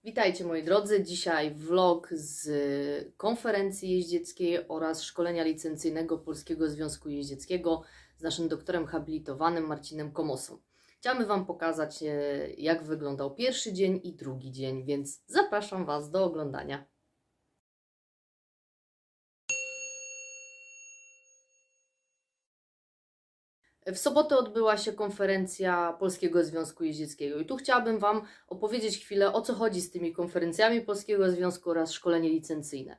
Witajcie moi drodzy, dzisiaj vlog z konferencji jeździeckiej oraz szkolenia licencyjnego Polskiego Związku Jeździeckiego z naszym doktorem habilitowanym Marcinem Komosą. Chciałam Wam pokazać, jak wyglądał pierwszy dzień i drugi dzień, więc zapraszam Was do oglądania. W sobotę odbyła się konferencja Polskiego Związku Jeździeckiego i tu chciałabym Wam opowiedzieć chwilę, o co chodzi z tymi konferencjami Polskiego Związku oraz szkolenie licencyjne.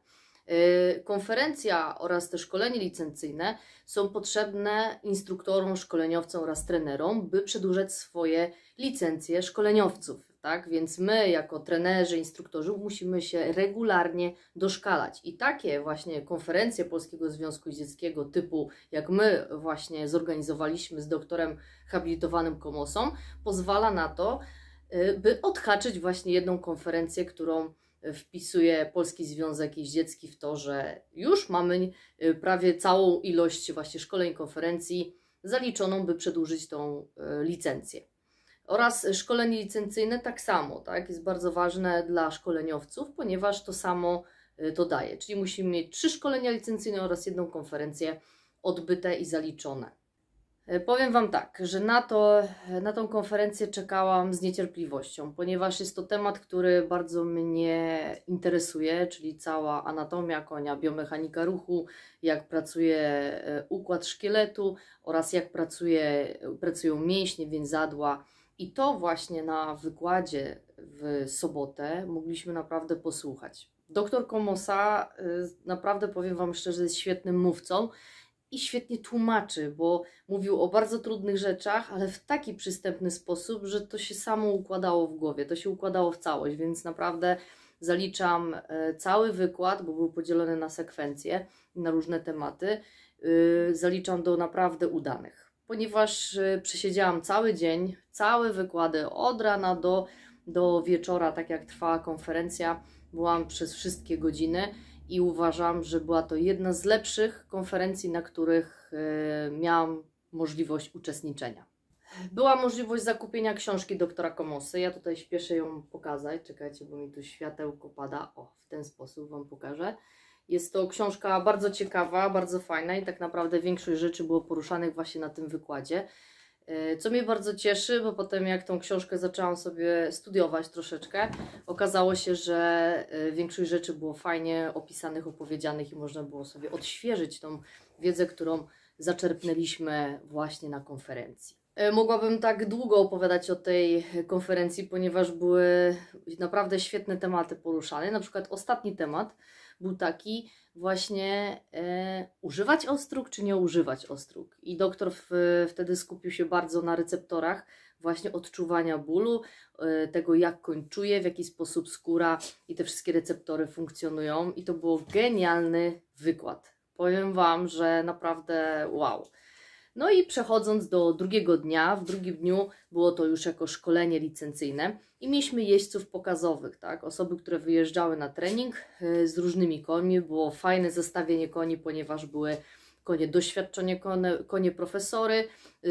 Konferencja oraz te szkolenie licencyjne są potrzebne instruktorom, szkoleniowcom oraz trenerom, by przedłużać swoje licencje szkoleniowców. Tak? Więc my jako trenerzy, instruktorzy musimy się regularnie doszkalać. I takie właśnie konferencje Polskiego Związku Jeździeckiego typu jak my właśnie zorganizowaliśmy z doktorem habilitowanym Komosą, pozwala na to, by odhaczyć właśnie jedną konferencję, którą wpisuje Polski Związek Jeździecki w to, że już mamy prawie całą ilość właśnie szkoleń, konferencji zaliczoną, by przedłużyć tą licencję. Oraz szkolenie licencyjne tak samo, tak, jest bardzo ważne dla szkoleniowców, ponieważ to samo to daje. Czyli musimy mieć 3 szkolenia licencyjne oraz 1 konferencję odbyte i zaliczone. Powiem Wam tak, że na tą konferencję czekałam z niecierpliwością, ponieważ jest to temat, który bardzo mnie interesuje, czyli cała anatomia konia, biomechanika jak pracuje układ szkieletu oraz jak pracują mięśnie, więzadła. I to właśnie na wykładzie w sobotę mogliśmy naprawdę posłuchać. Doktor Komosa, naprawdę powiem Wam szczerze, jest świetnym mówcą i świetnie tłumaczy, bo mówił o bardzo trudnych rzeczach, ale w taki przystępny sposób, że to się samo układało w głowie, to się układało w całość, więc naprawdę zaliczam cały wykład, bo był podzielony na sekwencje, na różne tematy, zaliczam do naprawdę udanych. Ponieważ przesiedziałam cały dzień, całe wykłady od rana do wieczora, tak jak trwała konferencja, byłam przez wszystkie godziny i uważam, że była to jedna z lepszych konferencji, na których miałam możliwość uczestniczenia. Była możliwość zakupienia książki doktora Komosy, ja tutaj śpieszę ją pokazać, czekajcie, bo mi tu światełko pada, o, w ten sposób Wam pokażę. Jest to książka bardzo ciekawa, bardzo fajna i tak naprawdę większość rzeczy było poruszanych właśnie na tym wykładzie. Co mnie bardzo cieszy, bo potem jak tą książkę zaczęłam sobie studiować troszeczkę, okazało się, że większość rzeczy było fajnie opisanych, opowiedzianych i można było sobie odświeżyć tą wiedzę, którą zaczerpnęliśmy właśnie na konferencji. Mogłabym tak długo opowiadać o tej konferencji, ponieważ były naprawdę świetne tematy poruszane. Na przykład ostatni temat był taki właśnie używać ostróg czy nie używać ostróg. I doktor wtedy skupił się bardzo na receptorach właśnie odczuwania bólu, tego jak koń czuje, w jaki sposób skóra i te wszystkie receptory funkcjonują. I to był genialny wykład. Powiem Wam, że naprawdę wow. No i przechodząc do drugiego dnia, w drugim dniu było to już jako szkolenie licencyjne i mieliśmy jeźdźców pokazowych, tak? Osoby, które wyjeżdżały na trening z różnymi końmi. Było fajne zestawienie koni, ponieważ były konie doświadczone, konie profesory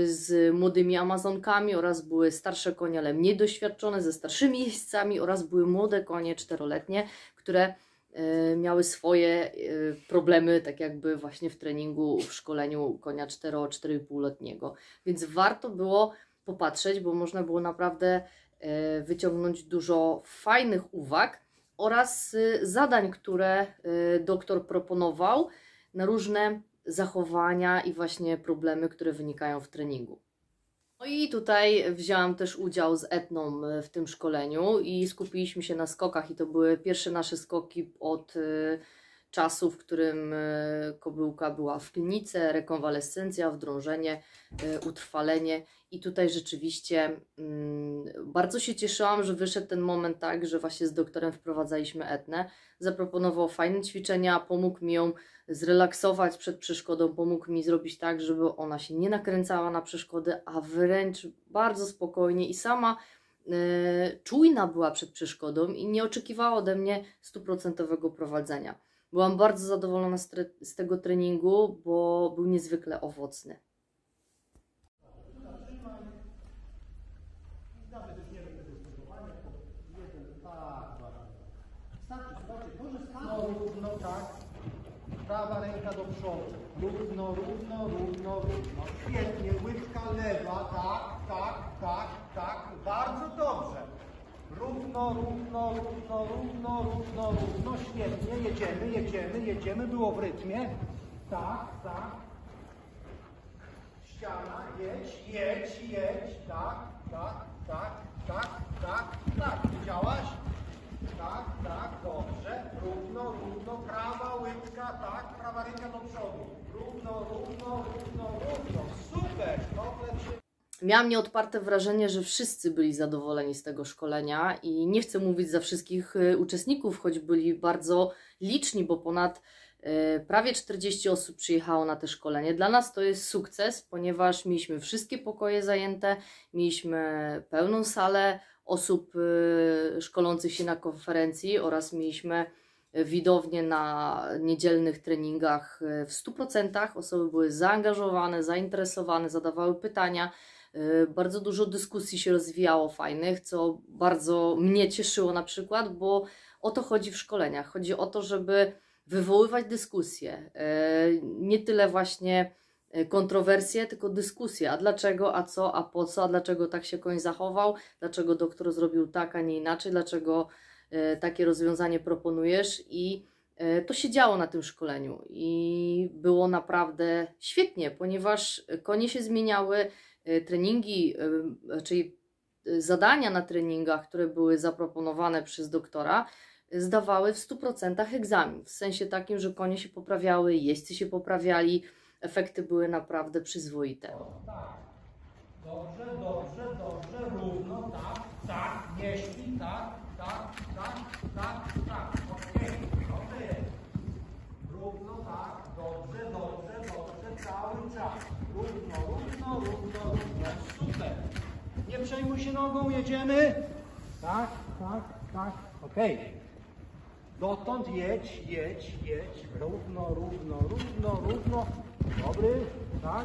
z młodymi amazonkami oraz były starsze konie, ale mniej doświadczone ze starszymi jeźdźcami oraz były młode konie 4-letnie, które miały swoje problemy, tak jakby właśnie w treningu, w szkoleniu konia 4-4,5-letniego. Więc warto było popatrzeć, bo można było naprawdę wyciągnąć dużo fajnych uwag oraz zadań, które doktor proponował na różne zachowania i właśnie problemy, które wynikają w treningu. No i tutaj wzięłam też udział z Etną w tym szkoleniu i skupiliśmy się na skokach i to były pierwsze nasze skoki od czasu, w którym kobyłka była w klinice, rekonwalescencja, wdrążenie, utrwalenie i tutaj rzeczywiście bardzo się cieszyłam, że wyszedł ten moment tak, że właśnie z doktorem wprowadzaliśmy Etnę, zaproponował fajne ćwiczenia, pomógł mi ją zrelaksować przed przeszkodą, pomógł mi zrobić tak, żeby ona się nie nakręcała na przeszkody, a wręcz bardzo spokojnie i sama czujna była przed przeszkodą i nie oczekiwała ode mnie 100% prowadzenia. Byłam bardzo zadowolona z tego treningu, bo był niezwykle owocny. Nawet już nie będę stosowania, jeden, tak, No, równo, tak. Prawa ręka do przodu. Równo, równo, równo, równo. Świetnie. Łydka lewa. Tak, tak, tak, tak. Bardzo dobrze. Równo, równo, równo, równo, równo, równo. Świetnie. Jedziemy, jedziemy, jedziemy. Było w rytmie. Tak, tak. Ściana. Jedź, jedź, jedź. Tak, tak, tak, tak, tak, tak. Widziałaś? Tak, tak, dobrze. Równo, równo, prawa łydka, tak, prawa ręka do przodu. Równo, równo, równo, równo. Super! Miałam nieodparte wrażenie, że wszyscy byli zadowoleni z tego szkolenia i nie chcę mówić za wszystkich uczestników, choć byli bardzo liczni, bo ponad prawie 40 osób przyjechało na to szkolenie. Dla nas to jest sukces, ponieważ mieliśmy wszystkie pokoje zajęte, mieliśmy pełną salę osób szkolących się na konferencji oraz mieliśmy widownię na niedzielnych treningach w 100%. Osoby były zaangażowane, zainteresowane, zadawały pytania. Bardzo dużo dyskusji się rozwijało fajnych, co bardzo mnie cieszyło na przykład, bo o to chodzi w szkoleniach. Chodzi o to, żeby wywoływać dyskusje. Nie tyle właśnie kontrowersje, tylko dyskusje. A dlaczego, a co, a po co, a dlaczego tak się koń zachował, dlaczego doktor zrobił tak, a nie inaczej, dlaczego takie rozwiązanie proponujesz. I to się działo na tym szkoleniu i było naprawdę świetnie, ponieważ konie się zmieniały, treningi, czyli zadania na treningach, które były zaproponowane przez doktora, zdawały w 100% egzamin. W sensie takim, że konie się poprawiały, jeźdźcy się poprawiali, efekty były naprawdę przyzwoite. Tak. Dobrze, dobrze, dobrze, równo, tak, tak, jeśli, tak, tak, tak, tak, tak. Okej, dobrze jest. Równo, tak, dobrze, dobrze, dobrze, cały czas. Równo, równo, równo, równo. Super. Nie przejmuj się nogą, jedziemy. Tak, tak, tak. Okej. Dotąd jedź, jedź, jedź. Równo, równo, równo, równo. Dobry, tak.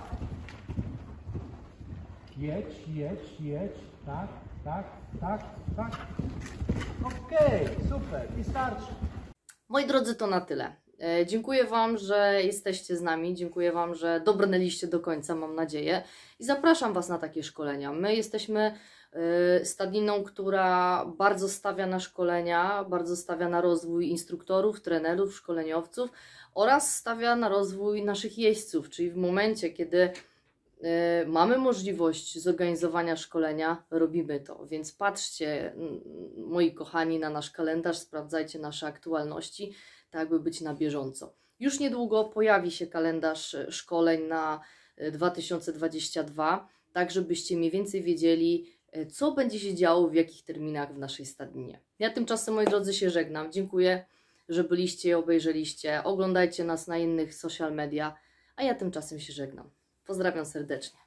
Jedź, jedź, jedź. Tak, tak, tak, tak. Okej, super. I starczy. Moi drodzy, to na tyle. Dziękuję Wam, że jesteście z nami. Dziękuję Wam, że dobrnęliście do końca, mam nadzieję. I zapraszam Was na takie szkolenia. My jesteśmy stadniną, która bardzo stawia na szkolenia, bardzo stawia na rozwój instruktorów, trenerów, szkoleniowców oraz stawia na rozwój naszych jeźdźców, czyli w momencie, kiedy mamy możliwość zorganizowania szkolenia, robimy to. Więc patrzcie, moi kochani, na nasz kalendarz, sprawdzajcie nasze aktualności, tak by być na bieżąco. Już niedługo pojawi się kalendarz szkoleń na 2022, tak żebyście mniej więcej wiedzieli, co będzie się działo w jakich terminach w naszej stadninie. Ja tymczasem, moi drodzy, się żegnam. Dziękuję, że byliście i obejrzeliście. Oglądajcie nas na innych social media, a ja tymczasem się żegnam. Pozdrawiam serdecznie.